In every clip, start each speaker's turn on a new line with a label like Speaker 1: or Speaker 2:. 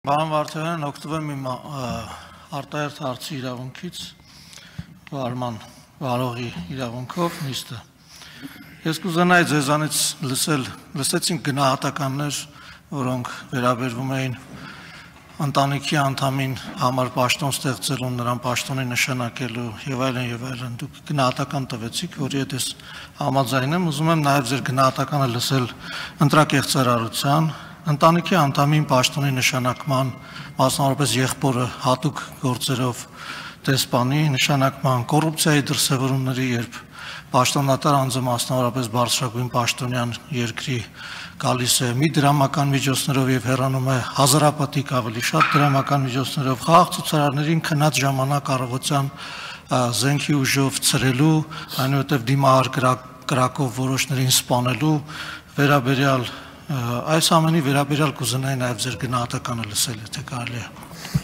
Speaker 1: Պարոն Վարդանյան, օգտվում եմ արտահերթ հարցի իրավունքից, Արման Վարողի իրավունքով նիստը։ Ես կուզենայի ձեզանից լսեցինք գնահատականներ, որոնք վերաբերվում էին ընտանիքի անդամին համար պաշտոն ստեղծելու, նրան պաշտոնի նշանակելու եւ այլն, դուք գնահատական տվեցիք, որի հետ ես համաձայն եմ, ուզում եմ նաեւ ձեր գնահատականը լսել ընտրակեղծարարության, ընտանիքի անդամին պաշտոնի նշանակման, մասնավորապես եղբորը հատուկ գործերով դեսպանի նշանակման, կոռուպցիայի դրսևորումների, երբ պաշտոնատար անձը մասնավորապես բարձրագույն պաշտոնյան երկրի գալիս է մի դրամական միջոցներով եւ հեռանում է հազարապատիկ ավելի շատ դրամական միջոցներով խաղաղ ցուցարարներին քնած ժամանակ առավոտյան զենքի ուժով ցրելու, այնուհետև դիմահար կրակով որոշներին սպանելու վերաբերյալ այս ամենի վերաբերյալ կուզենայի նաև ձեր գնահատականը լսել, եթե կարելի է։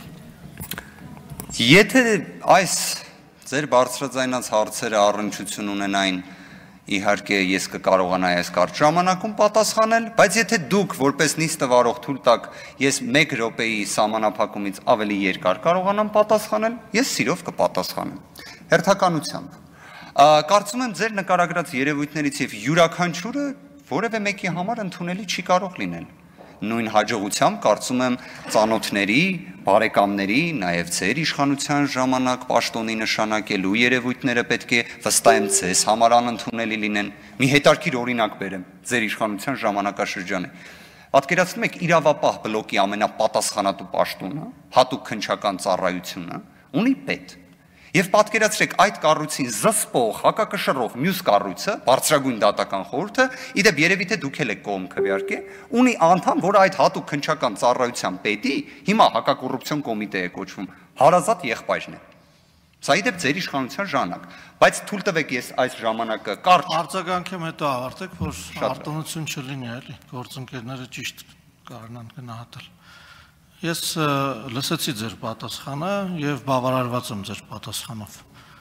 Speaker 2: Եթե այս ձեր բարձրաձայնած հարցերը առնչություն ունենային, իհարկե ես կկարողանայի այս կարճ ժամանակում պատասխանել, բայց եթե դուք որպես նիստը վարող թույլ տաք, ես 1 րոպեի սահմանափակումից ավելի երկար կարողանամ պատասխանել, ես սիրով կպատասխանեմ։ Հերթականությամբ։ Կարծում եմ ձեր նկարագրած երևույթներից եւ յուրաքանչյուրը որևէ մեկի համար ընդունելի չի կարող լինել։ Նույն հաջողությամբ կարծում եմ ծանոթների, բարեկամների, նաև ձեր իշխանության ժամանակ պաշտոնի նշանակելու երևույթները պետք է վստահ եմ ձեզ համար անընդունելի լինեն։ Մի հետարքիր օրինակ բերեմ ձեր իշխանության ժամանակաշրջանի։ Պատկերացնում եք իրավապահ բլոկի ամենապատասխանատու պաշտոնը, հատուկ քննչական ծառայությունը, ունի պետ։ Եվ պատկերացրեք այդ կառույցին զսպող, հակակշռող մյուս կառույցը, բարձրագույն դատական խորհուրդը, իդեպ երևի թե դուք եք կողմ քվեարկե, ունի անդամ, որը այդ հատուկ քննչական ծառայության պետի հիմա հակակոռուպցիոն կոմիտե է կոչվում, հարազատ եղբայրն է։ Սա իդեպ ձեր իշխանության ժամանակ, բայց թույլ տվեք ես այս ժամանակը կարճ
Speaker 1: արձագանքեմ հետո ավարտեք, որ արտոնություն չլինի, էլի, գործընկերները ճիշտ կարողանան գնահատել։ Ես լսեցի ձեր պատասխանը եւ բավարարված եմ ձեր պատասխանով։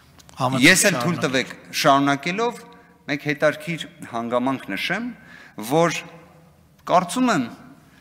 Speaker 2: Ես էլ թույլ տվեք շարունակելով մեկ հետարքիր հանգամանք նշեմ, որ կարծում եմ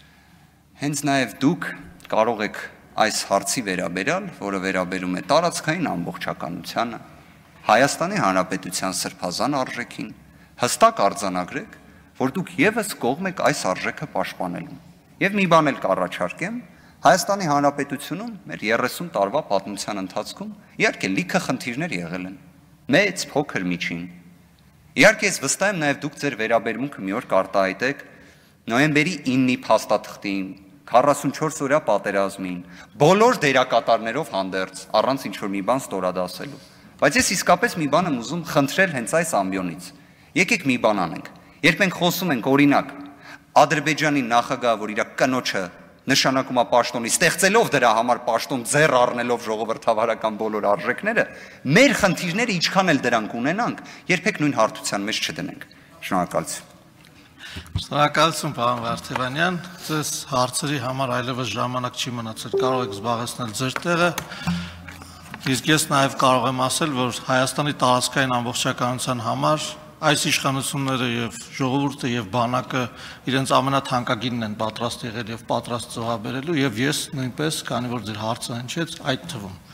Speaker 2: հենց նաեւ դուք կարող եք այս հարցի վերաբերյալ, որը վերաբերում է տարածքային ամբողջականությանը, Հայաստանի Հանրապետության սրբազան արժեքին, հստակ արձանագրեք, որ դուք եւս կողմ եք այս արժեքը պաշտպանելու։ Եվ մի բան էլ կառաջարկեմ, Հայաստանի Հանրապետությունում մեր 30 տարվա պատմության ընթացքում իհարկե լիքը խնդիրներ եղել են, մեծ, փոքր, միջին։ Իհարկե ես վստահ եմ նաև դուք ձեր վերաբերմունքը մի օր կարտահայտեք նոյեմբերի 9-ի փաստաթղթին, 44-օրյա պատերազմին, բոլոր դերակատարներով հանդերձ, առանց ինչ-որ մի բան ստորադասելու։ Բայց ես իսկապես մի բան եմ ուզում խնդրել հենց այս ամբիոնից։ Եկեք մի բան անենք։ Երբ մենք խոսում ենք օրինակ Ադրբեջանի նախագահը, որ իր կնոջը նշանակում է պաշտոնի, ստեղծելով դրա համար պաշտոն ձեռ առնելով ժողովրդավարական բոլոր արժեքները, մեր խնդիրները ինչքան էլ դրանք ունենանք, երբեք նույն հարթության մեջ չդնենք։ Շնորհակալություն։
Speaker 1: Շնորհակալություն, պարոն Վարդանյան, ձեզ հարցերի համար այլևս ժամանակ չի մնացել, կարող եք զբաղեցնել ձեր տեղը։ Իսկ ես նաև կարող եմ ասել, որ Հայաստանի տարածքային ամբողջականության համար այս իշխանությունները եւ ժողովուրդը եւ բանակը իրենց ամենաթանկագինն են պատրաստ եղել եւ պատրաստ զոհաբերելու եւ ես նույնպես, քանի որ ձեր հարցը հնչեց, այդ թվում